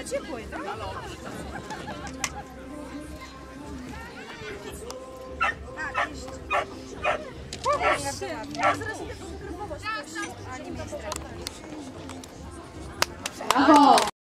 ciepło jest, tak? Tak, jeszcze. Ja zaraz idę